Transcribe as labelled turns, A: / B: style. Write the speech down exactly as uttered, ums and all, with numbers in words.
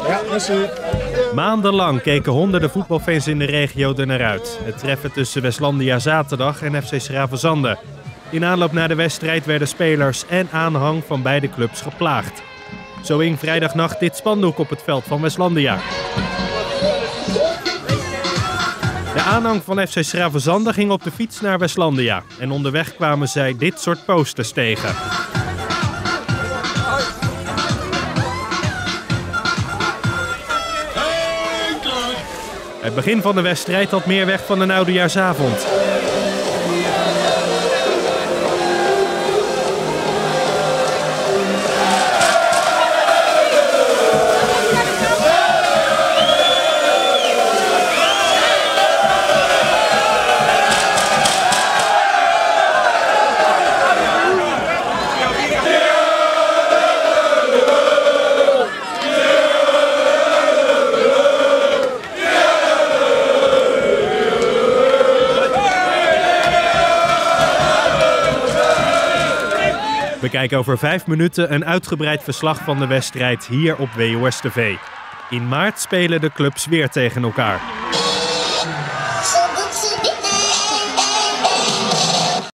A: Ja, merci.
B: Maandenlang keken honderden voetbalfans in de regio er naar uit. Het treffen tussen Westlandia Zaterdag en F C 's Gravenzande. In aanloop naar de wedstrijd werden spelers en aanhang van beide clubs geplaagd. Zo hing vrijdagnacht dit spandoek op het veld van Westlandia. De aanhang van F C 's Gravenzande ging op de fiets naar Westlandia. En onderweg kwamen zij dit soort posters tegen. Het begin van de wedstrijd had meer weg van een oudejaarsavond. We kijken over vijf minuten een uitgebreid verslag van de wedstrijd hier op W O S T V. In maart spelen de clubs weer tegen elkaar.